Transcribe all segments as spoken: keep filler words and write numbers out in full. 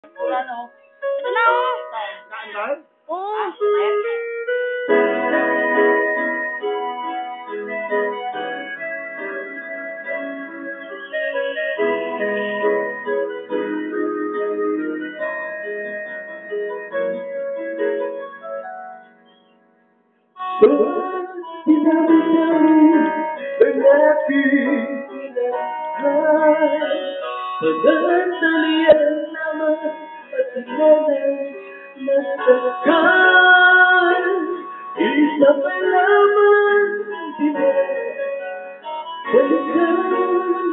Wala na oh. Ito na oh. Saan ba? Oo. Ah, so, dinami-dami ang aking pinaghay. Panandalian naman at sinanay masakal. Isa pa lamang pinabalikan.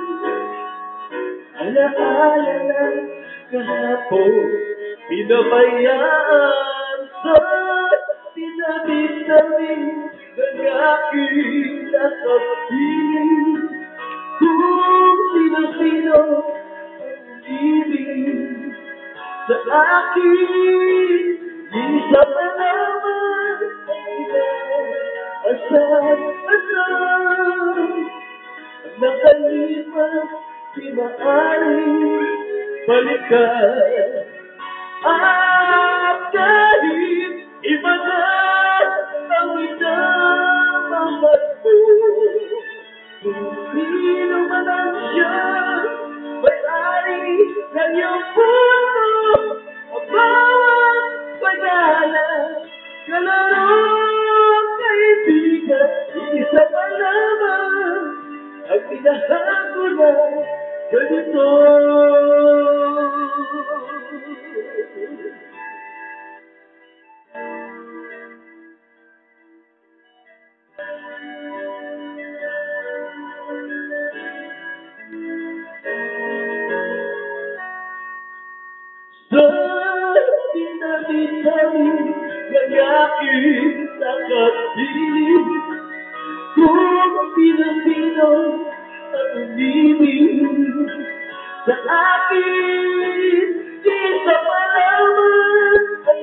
Alaala na kahapon, pinabayaan sa dinami-dami ng aking nakapiling. Kung sino-sino ang ibig sa akin, isa pa naman ang asal-asal. Ang nakalipas, di maaaring balikan. At kahit iba na ang minamahal mo, kung sino man ang siya, may-ari ng iyong puso, ang bawat pag-aalala, kalaro, kaibigan, isa pa naman ang minahal ko na ganito. Sa dinami-dami ng aking nakapiling, kung sino-sino ang umibig sa akin, isa pa naman ang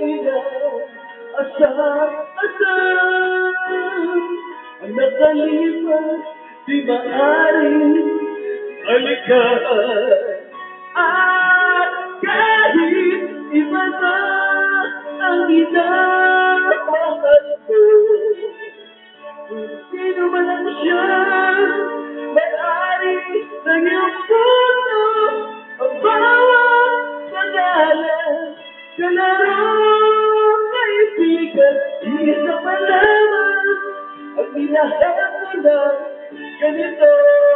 inaasar-asar. Ang nakalipas, di maaaring balikan. At kahit iba na ang minamahal ko, kung sino man ang siya, may-ari ng iyong puso, ang bawat pag-aalala, kalaro, kaibigan, isa pa lamang ang minahal ko na ganito.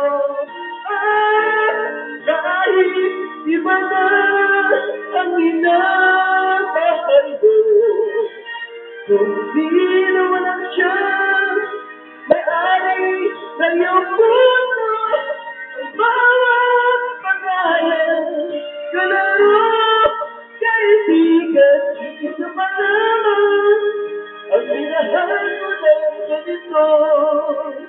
At kahit iba na ang minamahal mo, kung sino man ang siya, may-ari ng iyong puso, ang bawat pag-aalala, kalaro, kaibigan, isa pa naman ang minahal ko na ganito.